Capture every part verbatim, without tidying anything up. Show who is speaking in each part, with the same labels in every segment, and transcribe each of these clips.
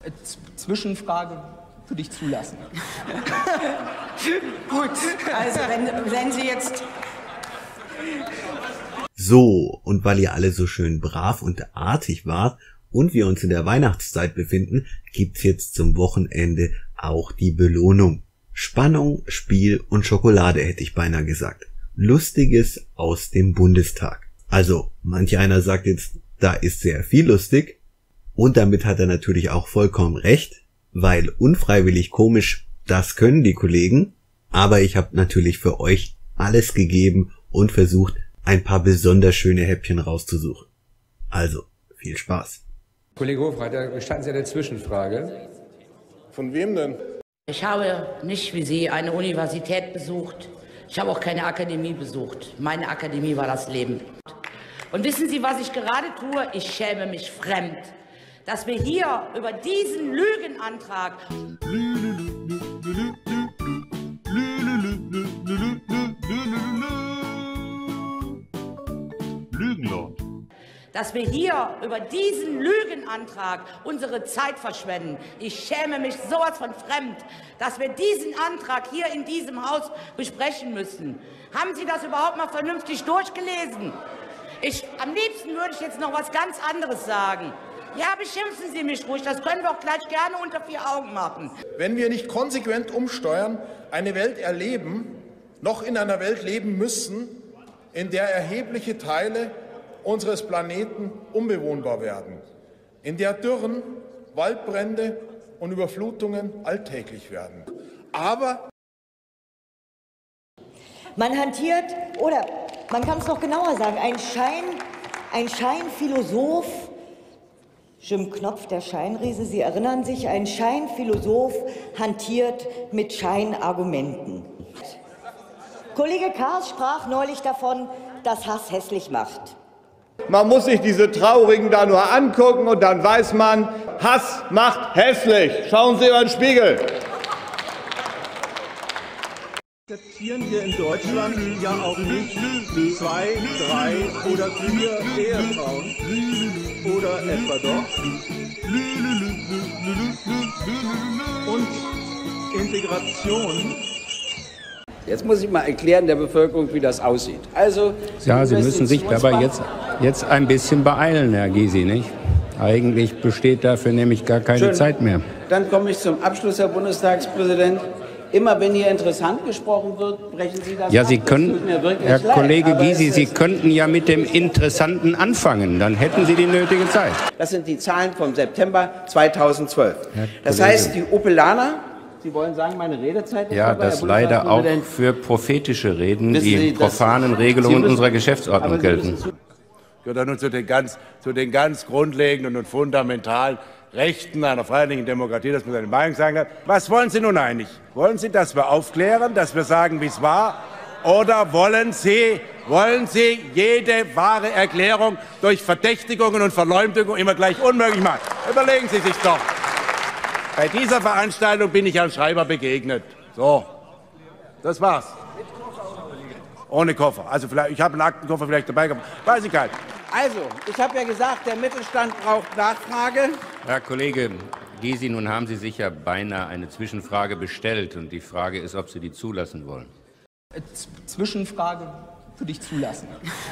Speaker 1: Zwischenfrage würde ich zulassen.
Speaker 2: Gut, also wenn, wenn Sie jetzt...
Speaker 3: So, und weil ihr alle so schön brav und artig wart und wir uns in der Weihnachtszeit befinden, gibt's jetzt zum Wochenende auch die Belohnung. Spannung, Spiel und Schokolade, hätte ich beinahe gesagt. Lustiges aus dem Bundestag. Also, manch einer sagt jetzt, da ist sehr viel lustig. Und damit hat er natürlich auch vollkommen recht, weil unfreiwillig komisch, das können die Kollegen. Aber ich habe natürlich für euch alles gegeben und versucht, ein paar besonders schöne Häppchen rauszusuchen. Also, viel Spaß.
Speaker 4: Kollege Hofreiter, gestatten Sie eine Zwischenfrage?
Speaker 5: Von wem denn?
Speaker 6: Ich habe nicht wie Sie eine Universität besucht. Ich habe auch keine Akademie besucht. Meine Akademie war das Leben. Und wissen Sie, was ich gerade tue? Ich schäme mich fremd, dass wir hier über diesen Lügenantrag...
Speaker 7: Lügenlord.
Speaker 6: dass wir hier über diesen Lügenantrag unsere Zeit verschwenden. Ich schäme mich sowas von fremd, dass wir diesen Antrag hier in diesem Haus besprechen müssen. Haben Sie das überhaupt mal vernünftig durchgelesen? Ich, am liebsten würde ich jetzt noch was ganz anderes sagen. Ja, beschimpfen Sie mich ruhig, das können wir auch gleich gerne unter vier Augen machen.
Speaker 5: Wenn wir nicht konsequent umsteuern, eine Welt erleben, noch in einer Welt leben müssen, in der erhebliche Teile unseres Planeten unbewohnbar werden, in der Dürren, Waldbrände und Überflutungen alltäglich werden. Aber
Speaker 2: Man hantiert, oder man kann es noch genauer sagen, ein Schein, ein Scheinphilosoph, Jim Knopf, der Scheinriese, Sie erinnern sich, ein Scheinphilosoph hantiert mit Scheinargumenten. Kollege Kahrs sprach neulich davon, dass Hass hässlich macht.
Speaker 8: Man muss sich diese Traurigen da nur angucken und dann weiß man, Hass macht hässlich. Schauen Sie über den Spiegel.
Speaker 9: Akzeptieren wir in Deutschland ja auch nicht zwei, drei oder vier Ehefrauen. Oder etwa doch? Und Integration.
Speaker 10: Jetzt muss ich mal erklären der Bevölkerung, wie das aussieht. Also,
Speaker 11: ja, Sie müssen sich dabei jetzt, jetzt ein bisschen beeilen, Herr Gysi, nicht? Eigentlich besteht dafür nämlich gar keine
Speaker 10: Schön.
Speaker 11: Zeit mehr.
Speaker 10: Dann komme ich zum Abschluss, Herr Bundestagspräsident. Immer wenn hier interessant gesprochen wird, brechen Sie das
Speaker 11: Ja,
Speaker 10: ab.
Speaker 11: Sie
Speaker 10: Das
Speaker 11: können,
Speaker 10: tut mir wirklich
Speaker 11: Herr
Speaker 10: leid,
Speaker 11: Kollege
Speaker 10: aber
Speaker 11: Gysi,
Speaker 10: es
Speaker 11: Sie
Speaker 10: ist-
Speaker 11: könnten ja mit dem Interessanten anfangen, dann hätten Sie die nötige Zeit.
Speaker 10: Das sind die Zahlen vom September zweitausendzwölf.
Speaker 11: Herr
Speaker 10: Das
Speaker 11: Kollege.
Speaker 10: heißt, die Opelaner, Sie wollen sagen, meine Redezeit ist
Speaker 11: Ja,
Speaker 10: vorbei,
Speaker 11: das
Speaker 10: Herr
Speaker 11: leider auch
Speaker 10: Bundestagspräsident.
Speaker 11: für prophetische Reden,
Speaker 10: Wissen
Speaker 11: die
Speaker 10: Sie, das-
Speaker 11: profanen
Speaker 10: Sie
Speaker 11: Regelungen
Speaker 10: müssen-
Speaker 11: unserer Geschäftsordnung
Speaker 10: aber Sie
Speaker 11: gelten.
Speaker 10: müssen zu-
Speaker 7: Gehört er nun zu den ganz, zu den ganz grundlegenden und fundamentalen Rechten einer freiheitlichen Demokratie, dass man seine Meinung sagen kann. Was wollen Sie nun eigentlich? Wollen Sie, dass wir aufklären, dass wir sagen, wie es war? Oder wollen Sie, wollen Sie jede wahre Erklärung durch Verdächtigungen und Verleumdungen immer gleich unmöglich machen? Überlegen Sie sich doch. Bei dieser Veranstaltung bin ich Herrn Schreiber begegnet. So, das war's. Ohne Koffer. Also vielleicht, ich habe einen Aktenkoffer vielleicht dabei gehabt. Weiß ich gar nicht.
Speaker 10: Also, ich habe ja gesagt, der Mittelstand braucht Nachfrage.
Speaker 11: Herr Kollege Gysi, nun haben Sie sich ja beinahe eine Zwischenfrage bestellt und die Frage ist, ob Sie die zulassen wollen.
Speaker 1: Zwischenfrage würde ich zulassen.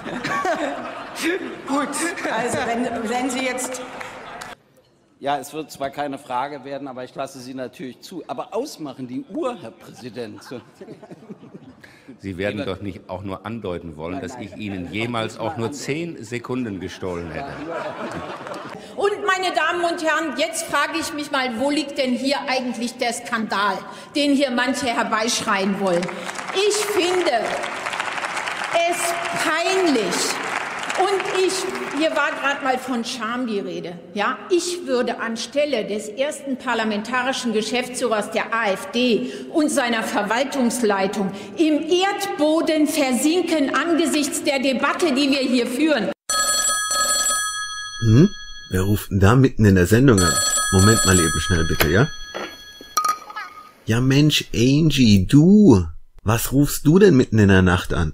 Speaker 2: Gut, also wenn, wenn Sie jetzt...
Speaker 10: Ja, es wird zwar keine Frage werden, aber ich lasse Sie natürlich zu. Aber ausmachen die Uhr, Herr Präsident.
Speaker 11: Sie werden doch nicht auch nur andeuten wollen,
Speaker 10: Nein,
Speaker 11: dass
Speaker 10: nein.
Speaker 11: ich Ihnen jemals auch nur zehn Sekunden gestohlen hätte.
Speaker 12: Und meine Damen und Herren, jetzt frage ich mich mal, wo liegt denn hier eigentlich der Skandal, den hier manche herbeischreien wollen? Ich finde es peinlich. Und ich, hier war gerade mal von Scham die Rede, ja, ich würde anstelle des ersten parlamentarischen Geschäftsführers der AfD und seiner Verwaltungsleitung im Erdboden versinken angesichts der Debatte, die wir hier führen.
Speaker 3: Hm? Wer ruft denn da mitten in der Sendung an? Moment mal eben schnell bitte, ja? Ja Mensch, Angie, du! Was rufst du denn mitten in der Nacht an?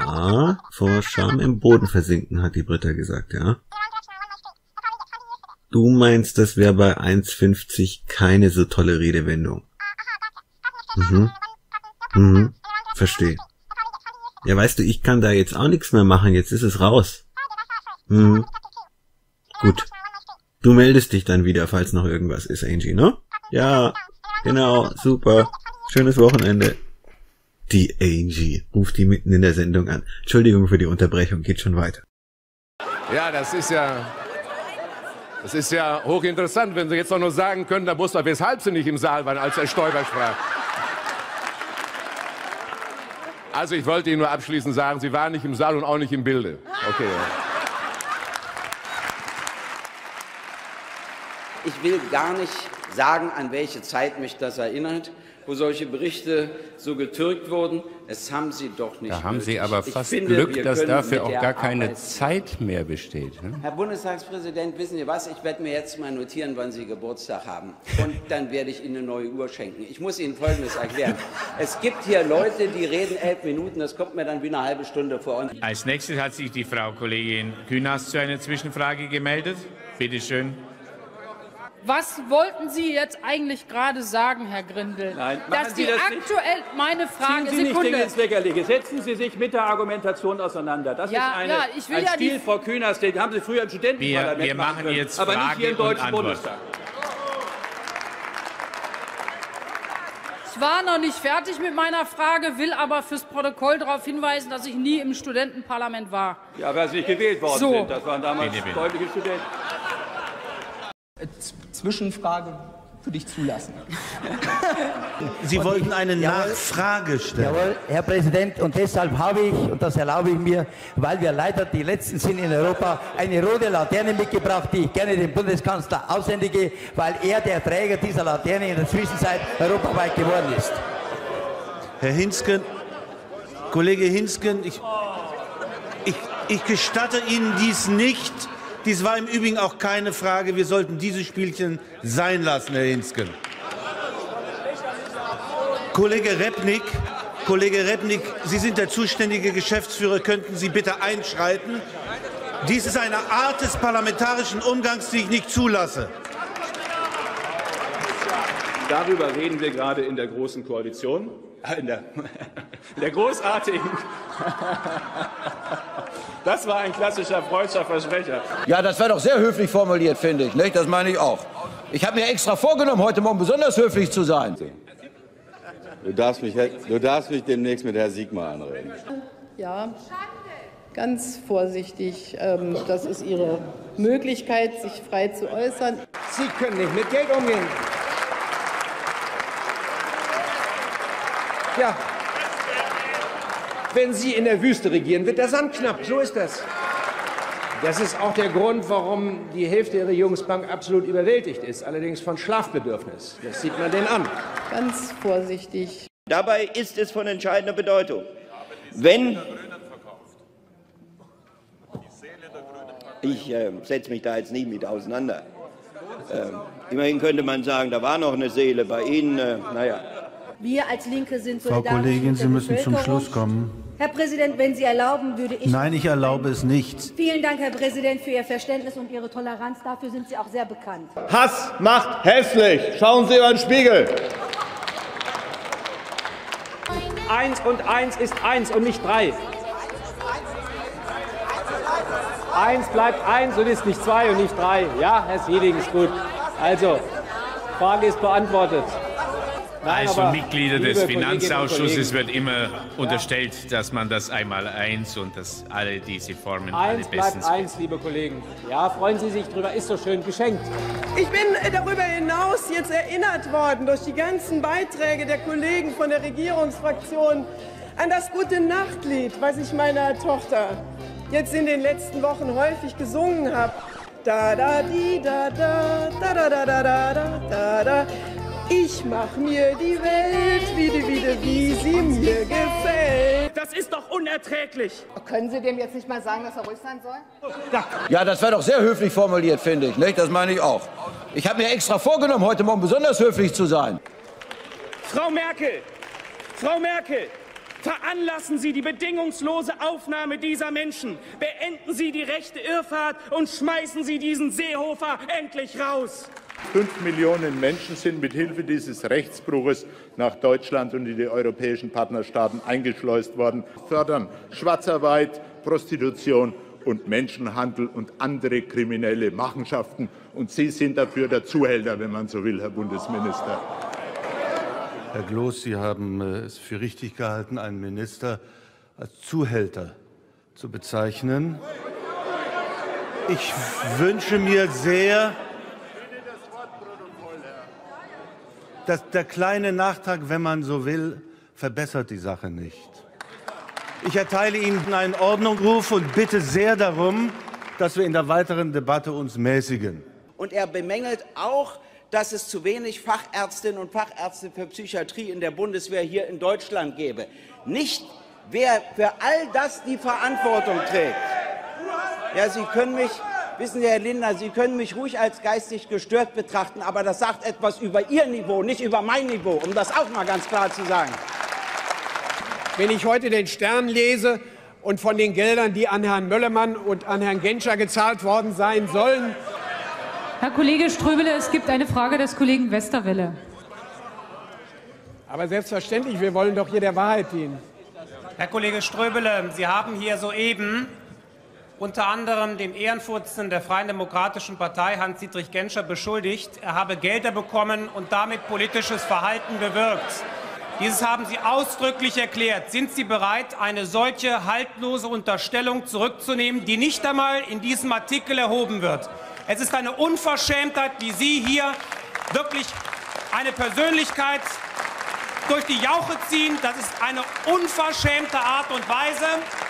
Speaker 3: Ja, vor Scham im Boden versinken, hat die Britta gesagt, ja. Du meinst, das wäre bei eins fünfzig keine so tolle Redewendung. Mhm. Mhm. Verstehe. Ja, weißt du, ich kann da jetzt auch nichts mehr machen. Jetzt ist es raus. Mhm. Gut. Du meldest dich dann wieder, falls noch irgendwas ist, Angie, ne? Ja, genau, super. Schönes Wochenende. Die Angie ruft die mitten in der Sendung an. Entschuldigung für die Unterbrechung, geht schon weiter.
Speaker 4: Ja, das ist ja, das ist ja hochinteressant, wenn Sie jetzt auch nur sagen können, Herr Busser, weshalb Sie nicht im Saal waren, als Herr Stoiber sprach. Also ich wollte Ihnen nur abschließend sagen, Sie waren nicht im Saal und auch nicht im Bilde. Okay.
Speaker 10: Ich will gar nicht sagen, an welche Zeit mich das erinnert, wo solche Berichte so getürkt wurden. Es haben Sie doch nicht.
Speaker 11: Da haben
Speaker 10: nötig.
Speaker 11: Sie aber
Speaker 10: Ich
Speaker 11: fast
Speaker 10: finde,
Speaker 11: Glück,
Speaker 10: wir
Speaker 11: dass
Speaker 10: können
Speaker 11: dafür
Speaker 10: mit
Speaker 11: auch
Speaker 10: der
Speaker 11: gar keine
Speaker 10: Arbeit-
Speaker 11: Zeit mehr besteht. Ne?
Speaker 10: Herr Bundestagspräsident, wissen Sie was? Ich werde mir jetzt mal notieren, wann Sie Geburtstag haben. Und dann werde ich Ihnen eine neue Uhr schenken. Ich muss Ihnen Folgendes erklären. Es gibt hier Leute, die reden elf Minuten. Das kommt mir dann wie eine halbe Stunde vor. Und
Speaker 13: Als nächstes hat sich die Frau Kollegin Künast zu einer Zwischenfrage gemeldet. Bitte schön.
Speaker 14: Was wollten Sie jetzt eigentlich gerade sagen, Herr Grindel?
Speaker 9: Nein, machen
Speaker 14: Dass
Speaker 9: Sie
Speaker 14: die
Speaker 9: das nicht.
Speaker 14: aktuell, meine Frage,
Speaker 9: Ziehen Sie nicht Dinge
Speaker 14: Sekunde.
Speaker 9: ins Lächerliche. Setzen Sie sich mit der Argumentation auseinander. Das
Speaker 14: Ja,
Speaker 9: ist eine,
Speaker 14: ja, ich will
Speaker 9: ein
Speaker 14: ja
Speaker 9: Stil,
Speaker 14: die-
Speaker 9: Frau Kühners, den haben Sie früher im Studentenparlament
Speaker 13: Wir- wir
Speaker 9: machen
Speaker 13: machen
Speaker 9: können,
Speaker 13: jetzt
Speaker 9: aber nicht hier im
Speaker 13: Frage und
Speaker 9: Deutschen
Speaker 13: Antwort.
Speaker 9: Bundestag.
Speaker 14: Ich war noch nicht fertig mit meiner Frage, will aber fürs Protokoll darauf hinweisen, dass ich nie im Studentenparlament war.
Speaker 9: Ja, weil Sie nicht gewählt worden
Speaker 14: So.
Speaker 9: sind. Das waren damals
Speaker 13: Bitte, bitte.
Speaker 9: deutliche Studenten.
Speaker 1: Z- Zwischenfrage würde ich zulassen.
Speaker 15: Sie wollten eine Nachfrage stellen.
Speaker 16: Jawohl, Herr Präsident, und deshalb habe ich, und das erlaube ich mir, weil wir leider die Letzten sind in Europa, eine rote Laterne mitgebracht, die ich gerne dem Bundeskanzler aushändige, weil er der Träger dieser Laterne in der Zwischenzeit europaweit geworden ist.
Speaker 15: Herr Hinsken, Kollege Hinsken, ich, ich, ich gestatte Ihnen dies nicht. Dies war im Übrigen auch keine Frage. Wir sollten dieses Spielchen sein lassen, Herr Hinsken. Kollege Repnik, Kollege Repnik, Sie sind der zuständige Geschäftsführer. Könnten Sie bitte einschreiten? Dies ist eine Art des parlamentarischen Umgangs, die ich nicht zulasse.
Speaker 9: Darüber reden wir gerade in der Großen Koalition. In der, in der großartigen. Das war ein klassischer freudscher Versprecher.
Speaker 17: Ja, das wäre doch sehr höflich formuliert, finde ich. Nicht? Das meine ich auch. Ich habe mir extra vorgenommen, heute Morgen besonders höflich zu sein.
Speaker 18: Du darfst mich, du darfst mich demnächst mit Herrn Siegmar anreden.
Speaker 19: Ja, ganz vorsichtig. Ähm, Das ist Ihre Möglichkeit, sich frei zu äußern.
Speaker 20: Sie können nicht mit Geld umgehen. Ja, wenn Sie in der Wüste regieren, wird der Sand knapp. So ist das. Das ist auch der Grund, warum die Hälfte der Regierungsbank absolut überwältigt ist, allerdings von Schlafbedürfnis. Das sieht man denen an.
Speaker 19: Ganz vorsichtig.
Speaker 21: Dabei ist es von entscheidender Bedeutung, wenn ich äh, setze mich da jetzt nicht mit auseinander. Ähm, immerhin könnte man sagen, da war noch eine Seele bei Ihnen. Äh, naja.
Speaker 22: Wir als Linke sind
Speaker 15: Frau
Speaker 22: solidarisch
Speaker 15: Kollegin,
Speaker 22: mit der
Speaker 15: Sie müssen zum
Speaker 22: Bevölkerung.
Speaker 15: Schluss kommen.
Speaker 22: Herr Präsident, wenn Sie erlauben, würde ich...
Speaker 15: Nein, ich erlaube es nicht.
Speaker 22: Vielen Dank, Herr Präsident, für Ihr Verständnis und Ihre Toleranz. Dafür sind Sie auch sehr bekannt.
Speaker 8: Hass macht hässlich. Schauen Sie über den Spiegel.
Speaker 9: Eins und eins ist eins und nicht drei. Eins bleibt eins und ist nicht zwei und nicht drei. Ja, Herr Sieling, ist gut. Also, Frage ist beantwortet. Nein,
Speaker 13: Also
Speaker 9: aber,
Speaker 13: Mitglieder
Speaker 9: liebe
Speaker 13: des
Speaker 9: Kolleginnen und
Speaker 13: Finanzausschusses
Speaker 9: Kollegen,
Speaker 13: wird immer unterstellt, dass man das einmal eins und dass alle diese Formen alle
Speaker 9: Eins
Speaker 13: bestens.
Speaker 9: bleibt eins, liebe Kollegen. Ja, freuen Sie sich drüber, ist so schön geschenkt.
Speaker 23: Ich bin darüber hinaus jetzt erinnert worden durch die ganzen Beiträge der Kollegen von der Regierungsfraktion an das Gute-Nacht-Lied, was ich meiner Tochter jetzt in den letzten Wochen häufig gesungen habe. Da da di da da da da da da da da da. Ich mach mir die Welt wieder, wieder, wie sie mir gefällt.
Speaker 9: Das ist doch unerträglich.
Speaker 24: Können Sie dem jetzt nicht mal sagen, dass er ruhig sein soll?
Speaker 17: Ja, das wäre doch sehr höflich formuliert, finde ich. Nicht? Das meine ich auch. Ich habe mir extra vorgenommen, heute Morgen besonders höflich zu sein.
Speaker 9: Frau Merkel, Frau Merkel,
Speaker 2: Veranlassen Sie die bedingungslose Aufnahme dieser Menschen. Beenden Sie die rechte Irrfahrt und schmeißen Sie diesen Seehofer endlich raus.
Speaker 5: Fünf Millionen Menschen sind mit Hilfe dieses Rechtsbruches nach Deutschland und in die europäischen Partnerstaaten eingeschleust worden. Fördern Schwarzarbeit, Prostitution und Menschenhandel und andere kriminelle Machenschaften. Und Sie sind dafür der Zuhälter, wenn man so will, Herr Bundesminister.
Speaker 15: Herr Gloß, Sie haben es für richtig gehalten, einen Minister als Zuhälter zu bezeichnen. Ich wünsche mir sehr, dass der kleine Nachtrag, wenn man so will, verbessert die Sache nicht. Ich erteile Ihnen einen Ordnungsruf und bitte sehr darum, dass wir in der weiteren Debatte uns mäßigen.
Speaker 10: Und er bemängelt auch, dass es zu wenig Fachärztinnen und Fachärzte für Psychiatrie in der Bundeswehr hier in Deutschland gäbe. Nicht, wer für all das die Verantwortung trägt. Ja, Sie können mich, wissen Sie, Herr Lindner, Sie können mich ruhig als geistig gestört betrachten, aber das sagt etwas über Ihr Niveau, nicht über mein Niveau, um das auch mal ganz klar zu sagen.
Speaker 6: Wenn ich heute den Stern lese und von den Geldern, die an Herrn Möllemann und an Herrn Genscher gezahlt worden sein sollen.
Speaker 7: Herr Kollege Ströbele, es gibt eine Frage des Kollegen Westerwelle.
Speaker 6: Aber selbstverständlich, wir wollen doch hier der Wahrheit dienen.
Speaker 25: Herr Kollege Ströbele, Sie haben hier soeben unter anderem den Ehrenvorsitzenden der Freien Demokratischen Partei, Hans-Dietrich Genscher, beschuldigt, er habe Gelder bekommen und damit politisches Verhalten bewirkt. Dieses haben Sie ausdrücklich erklärt. Sind Sie bereit, eine solche haltlose Unterstellung zurückzunehmen, die nicht einmal in diesem Artikel erhoben wird? Es ist eine Unverschämtheit, wie Sie hier wirklich eine Persönlichkeit durch die Jauche ziehen. Das ist eine unverschämte Art und Weise.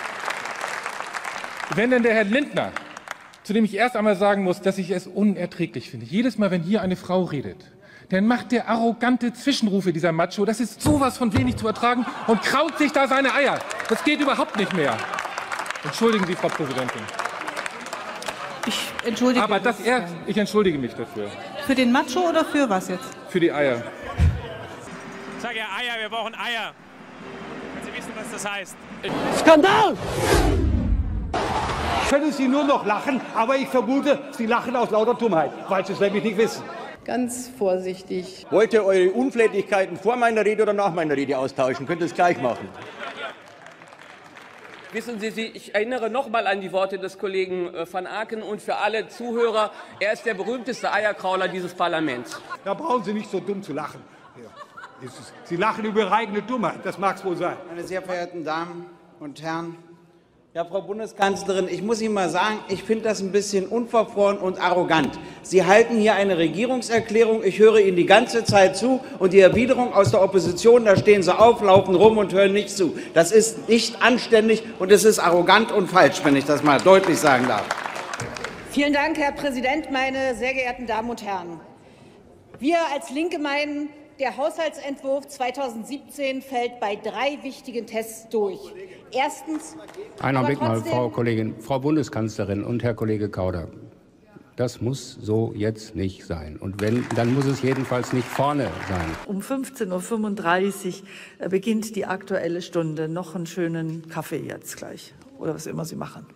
Speaker 26: Wenn denn der Herr Lindner, zu dem ich erst einmal sagen muss, dass ich es unerträglich finde, jedes Mal, wenn hier eine Frau redet, dann macht der arrogante Zwischenrufe, dieser Macho, das ist sowas von wenig zu ertragen und kraut sich da seine Eier. Das geht überhaupt nicht mehr. Entschuldigen Sie, Frau Präsidentin.
Speaker 27: Ich entschuldige
Speaker 26: Aber das er, ich entschuldige mich dafür.
Speaker 27: Für den Macho oder für was jetzt?
Speaker 26: Für die Eier.
Speaker 25: Ich sage ja Eier, wir brauchen Eier. Wenn Sie wissen, was das heißt.
Speaker 6: Skandal! Können Sie nur noch lachen, aber ich vermute, Sie lachen aus lauter Dummheit, weil Sie es nämlich nicht wissen.
Speaker 19: Ganz vorsichtig.
Speaker 21: Wollt ihr eure Unflätigkeiten vor meiner Rede oder nach meiner Rede austauschen? Könnt ihr es gleich machen.
Speaker 28: Wissen Sie, ich erinnere noch mal an die Worte des Kollegen van Aken und für alle Zuhörer, er ist der berühmteste Eierkrauler dieses Parlaments.
Speaker 6: Da brauchen Sie nicht so dumm zu lachen. Ja. Sie lachen über Ihre eigene Dummheit, das mag es wohl sein.
Speaker 10: Meine sehr verehrten Damen und Herren, ja, Frau Bundeskanzlerin, ich muss Ihnen mal sagen, ich finde das ein bisschen unverfroren und arrogant. Sie halten hier eine Regierungserklärung, ich höre Ihnen die ganze Zeit zu und die Erwiderung aus der Opposition, da stehen Sie auf, laufen rum und hören nicht zu. Das ist nicht anständig und es ist arrogant und falsch, wenn ich das mal deutlich sagen darf.
Speaker 22: Vielen Dank, Herr Präsident, meine sehr geehrten Damen und Herren. Wir als Linke meinen, der Haushaltsentwurf zweitausendsiebzehn fällt bei drei wichtigen Tests durch. Erstens.
Speaker 11: Einen Augenblick mal, Frau Kollegin, Frau Bundeskanzlerin und Herr Kollege Kauder. Das muss so jetzt nicht sein. Und wenn, dann muss es jedenfalls nicht vorne sein.
Speaker 29: Um fünfzehn Uhr fünfunddreißig beginnt die Aktuelle Stunde. Noch einen schönen Kaffee jetzt gleich. Oder was immer Sie machen.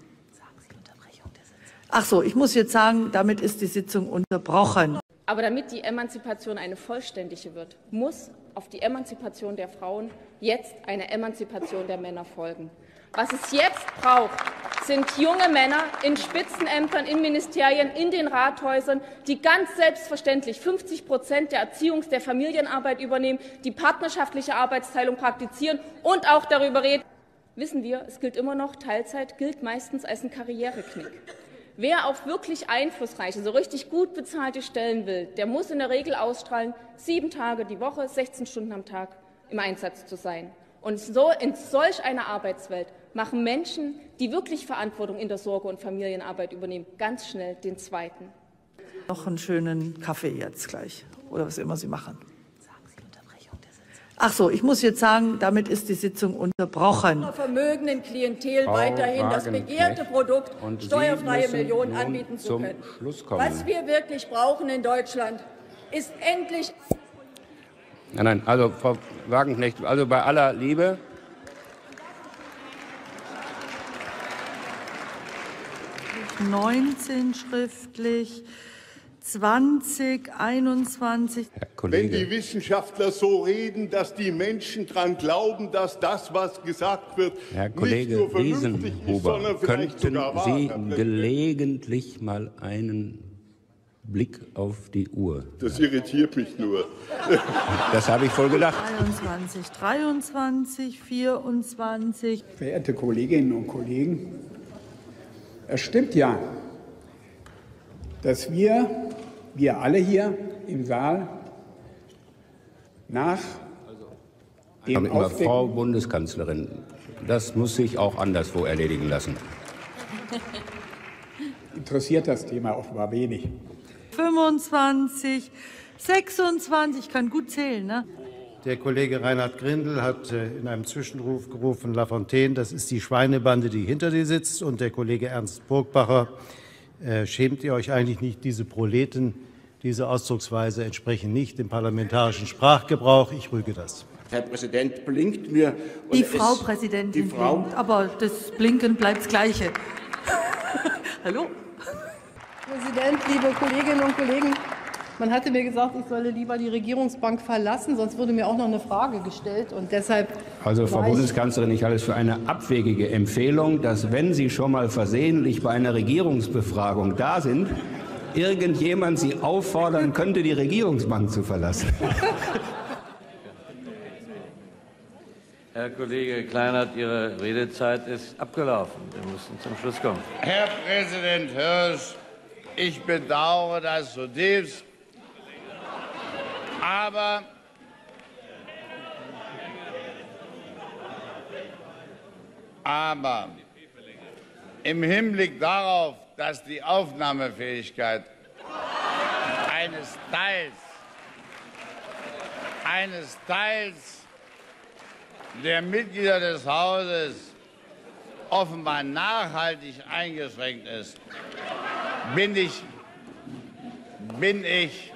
Speaker 29: Ach so, ich muss jetzt sagen, damit ist die Sitzung unterbrochen.
Speaker 30: Aber damit die Emanzipation eine vollständige wird, muss auf die Emanzipation der Frauen jetzt eine Emanzipation der Männer folgen. Was es jetzt braucht, sind junge Männer in Spitzenämtern, in Ministerien, in den Rathäusern, die ganz selbstverständlich fünfzig Prozent der Erziehungs-, der Familienarbeit übernehmen, die partnerschaftliche Arbeitsteilung praktizieren und auch darüber reden. Wissen wir, es gilt immer noch, Teilzeit gilt meistens als ein Karriereknick. Wer auf wirklich einflussreiche, so richtig gut bezahlte Stellen will, der muss in der Regel ausstrahlen, sieben Tage die Woche, sechzehn Stunden am Tag im Einsatz zu sein. Und so, in solch einer Arbeitswelt machen Menschen, die wirklich Verantwortung in der Sorge- und Familienarbeit übernehmen, ganz schnell den zweiten.
Speaker 29: Noch einen schönen Kaffee jetzt gleich. Oder was immer Sie machen. Ach so, ich muss jetzt sagen, damit ist die Sitzung unterbrochen.
Speaker 22: Vermögenden Klientel
Speaker 11: Frau
Speaker 22: weiterhin das begehrte Produkt
Speaker 11: und
Speaker 22: steuerfreie
Speaker 11: Sie
Speaker 22: Millionen
Speaker 11: nun
Speaker 22: anbieten zu
Speaker 11: zum
Speaker 22: können.
Speaker 11: Schluss kommen.
Speaker 22: Was wir wirklich brauchen in Deutschland, ist endlich...
Speaker 11: Nein, nein, also Frau Wagenknecht, also bei aller Liebe,
Speaker 29: neunzehn schriftlich, zwanzig, einundzwanzig.
Speaker 1: Wenn die Wissenschaftler so reden, dass die Menschen daran glauben, dass das, was gesagt wird,
Speaker 11: Herr
Speaker 1: nicht
Speaker 11: Kollege
Speaker 1: nur vernünftig ist, sondern
Speaker 11: Riesenhuber,
Speaker 1: vielleicht
Speaker 11: könnten
Speaker 1: sogar wahr,
Speaker 11: Sie
Speaker 1: Herr Präsident.
Speaker 11: gelegentlich mal einen Blick auf die Uhr?
Speaker 1: Das irritiert mich nur.
Speaker 11: Das habe ich voll gedacht.
Speaker 29: dreiundzwanzig, dreiundzwanzig, vierundzwanzig.
Speaker 6: Verehrte Kolleginnen und Kollegen, es stimmt ja, dass wir, wir alle hier im Saal, nach dem
Speaker 11: Aber immer
Speaker 6: Aufdecken...
Speaker 11: Frau Bundeskanzlerin, das muss sich auch anderswo erledigen lassen.
Speaker 6: Interessiert das Thema offenbar wenig.
Speaker 29: fünfundzwanzig, sechsundzwanzig, ich kann gut zählen, ne?
Speaker 3: Der Kollege Reinhard Grindel hat in einem Zwischenruf gerufen, Lafontaine, das ist die Schweinebande, die hinter dir sitzt. Und der Kollege Ernst Burgbacher, äh, schämt ihr euch eigentlich nicht, diese Proleten, diese Ausdrucksweise entsprechen nicht dem parlamentarischen Sprachgebrauch. Ich rüge das.
Speaker 4: Herr Präsident, blinkt mir.
Speaker 29: Die Frau Präsidentin
Speaker 4: die Frau,
Speaker 29: blinkt, aber das Blinken bleibt das Gleiche. Hallo?
Speaker 19: Präsident, liebe Kolleginnen und Kollegen, man hatte mir gesagt, ich solle lieber die Regierungsbank verlassen, sonst würde mir auch noch eine Frage gestellt. Und deshalb
Speaker 11: Also, Frau
Speaker 19: war ich-
Speaker 11: Bundeskanzlerin, ich halte es für eine abwegige Empfehlung, dass, wenn Sie schon mal versehentlich bei einer Regierungsbefragung da sind, irgendjemand Sie auffordern könnte, die Regierungsbank zu verlassen.
Speaker 8: Herr Kollege Kleinert, Ihre Redezeit ist abgelaufen. Wir müssen zum Schluss kommen.
Speaker 12: Herr Präsident Hirsch, ich bedauere das zutiefst, aber aber im Hinblick darauf, dass die Aufnahmefähigkeit eines Teils eines Teils der Mitglieder des Hauses offenbar nachhaltig eingeschränkt ist, bin ich, bin ich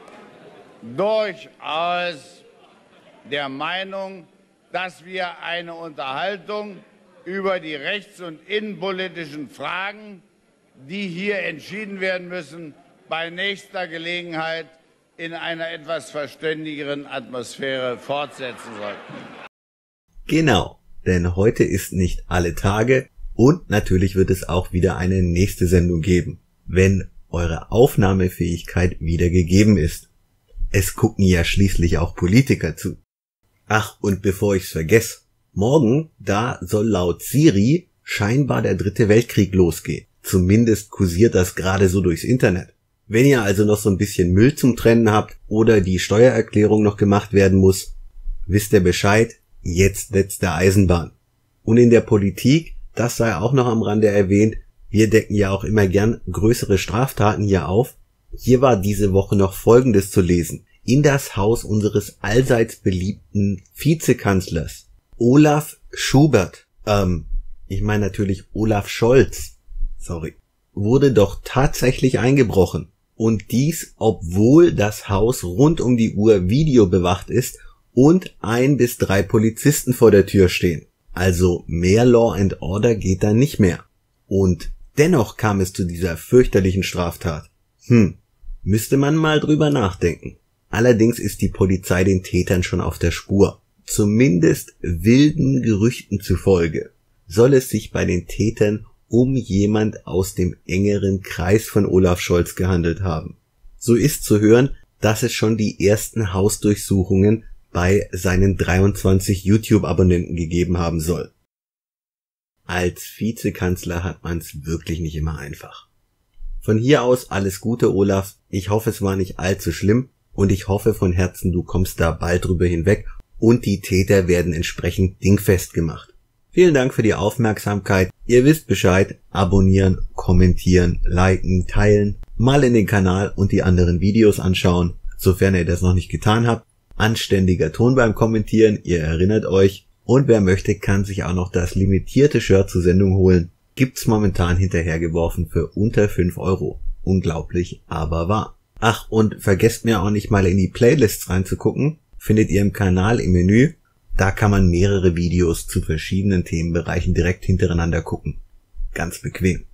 Speaker 12: durchaus der Meinung, dass wir eine Unterhaltung über die rechts- und innenpolitischen Fragen, die hier entschieden werden müssen, bei nächster Gelegenheit in einer etwas verständigeren Atmosphäre fortsetzen sollten.
Speaker 13: Genau, denn heute ist nicht alle Tage und natürlich wird es auch wieder eine nächste Sendung geben, wenn eure Aufnahmefähigkeit wieder gegeben ist. Es gucken ja schließlich auch Politiker zu. Ach, und bevor ich's vergesse, morgen, da soll laut Siri scheinbar der dritte Weltkrieg losgehen. Zumindest kursiert das gerade so durchs Internet. Wenn ihr also noch so ein bisschen Müll zum Trennen habt oder die Steuererklärung noch gemacht werden muss, wisst ihr Bescheid, jetzt letzte Eisenbahn. Und in der Politik, das sei auch noch am Rande erwähnt, wir decken ja auch immer gern größere Straftaten hier auf. Hier war diese Woche noch Folgendes zu lesen. In das Haus unseres allseits beliebten Vizekanzlers Olaf Schubert, ähm, ich meine natürlich Olaf Scholz, sorry, wurde doch tatsächlich eingebrochen. Und dies, obwohl das Haus rund um die Uhr videobewacht ist und ein bis drei Polizisten vor der Tür stehen. Also mehr Law and Order geht da nicht mehr. Und dennoch kam es zu dieser fürchterlichen Straftat. Hm, müsste man mal drüber nachdenken. Allerdings ist die Polizei den Tätern schon auf der Spur. Zumindest wilden Gerüchten zufolge soll es sich bei den Tätern um jemand aus dem engeren Kreis von Olaf Scholz gehandelt haben. So ist zu hören, dass es schon die ersten Hausdurchsuchungen bei seinen dreiundzwanzig YouTube-Abonnenten gegeben haben soll. Als Vizekanzler hat man's wirklich nicht immer einfach. Von hier aus alles Gute, Olaf. Ich hoffe, es war nicht allzu schlimm und ich hoffe von Herzen, du kommst da bald drüber hinweg und die Täter werden entsprechend dingfest gemacht. Vielen Dank für die Aufmerksamkeit. Ihr wisst Bescheid. Abonnieren, kommentieren, liken, teilen, mal in den Kanal und die anderen Videos anschauen, sofern ihr das noch nicht getan habt. Anständiger Ton beim Kommentieren, ihr erinnert euch. Und wer möchte, kann sich auch noch das limitierte Shirt zur Sendung holen. Gibt's momentan hinterhergeworfen für unter fünf Euro. Unglaublich, aber wahr. Ach, und vergesst mir auch nicht mal in die Playlists reinzugucken. Findet ihr im Kanal im Menü. Da kann man mehrere Videos zu verschiedenen Themenbereichen direkt hintereinander gucken. Ganz bequem.